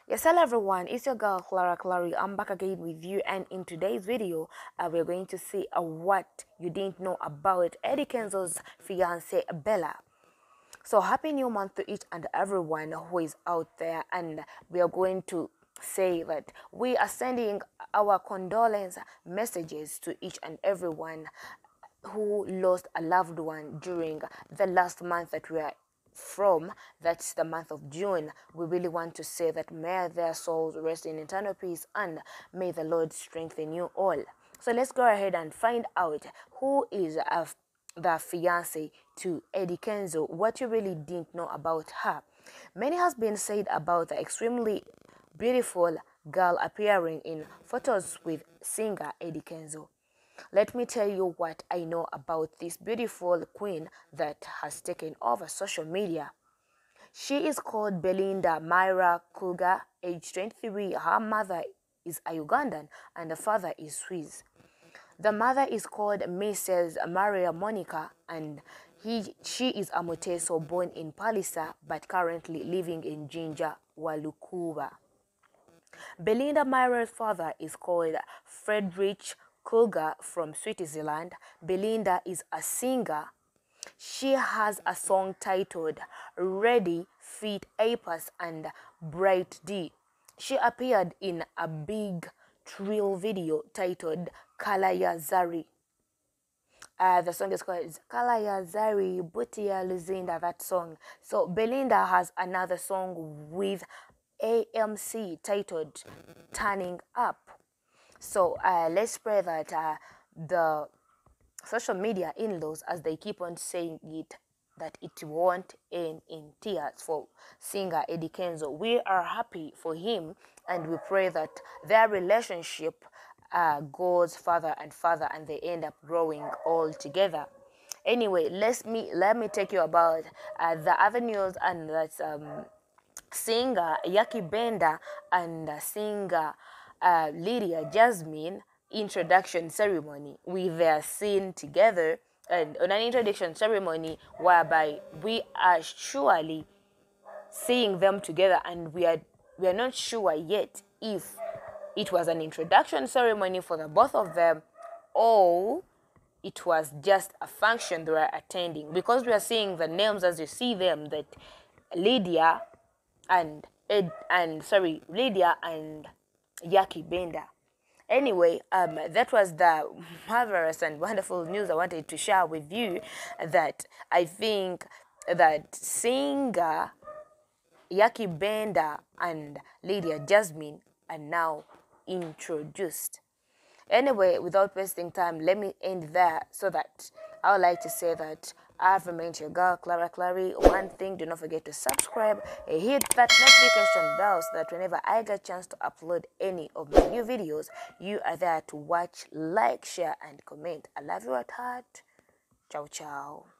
Yes, hello everyone, it's your girl Clara Clary. I'm back again with you, and in today's video we're going to see what you didn't know about Eddie Kenzo's fiance Bella. So happy new month to each and everyone who is out there, and we are going to say that we are sending our condolence messages to each and everyone who lost a loved one during the last month that we are from, that's the month of June. We really want to say that may their souls rest in eternal peace, and may the Lord strengthen you all. So let's go ahead and find out who is the fiance to Eddie Kenzo, what you really didn't know about her. Many has been said about the extremely beautiful girl appearing in photos with singer Eddie Kenzo. Let me tell you what I know about this beautiful queen that has taken over social media. She is called Belinda Myra Kruger, age 23. Her mother is a Ugandan and the father is Swiss. The mother is called Mrs. Maria Monica, and she is a Muteso born in Palisa but currently living in Jinja, Walukuba. Belinda Myra's father is called Friedrich Kruger from Switzerland. Belinda is a singer. She has a song titled Ready, Fit Apes and Bright D. She appeared in a big thrill video titled Kalaya Zari. The song is called Kalaya Zari Butia Luzinda, that song. So Belinda has another song with AMC titled Turning Up. So let's pray that the social media in-laws, as they keep on saying it, that it won't end in tears for singer Eddie Kenzo. We are happy for him, and we pray that their relationship goes further and further, and they end up growing all together. Anyway, let me take you about the other news, and that's singer Yaki Benda and singer Lydia Jasmine introduction ceremony. We were seen together and on an introduction ceremony whereby we are surely seeing them together, and we are not sure yet if it was an introduction ceremony for the both of them or it was just a function they were attending, because we are seeing the names as you see them, that Lydia and Lydia and Yaki Benda. Anyway, that was the marvelous and wonderful news I wanted to share with you, that I think that singer Yaki Benda and Lydia Jasmine are now introduced. Anyway, without wasting time, let me end there, so that I would like to say that I've remained your girl, Clara Clary. One thing, do not forget to subscribe and hit that notification bell, so that whenever I get a chance to upload any of my new videos, you are there to watch, like, share, and comment. I love you at heart. Ciao, ciao.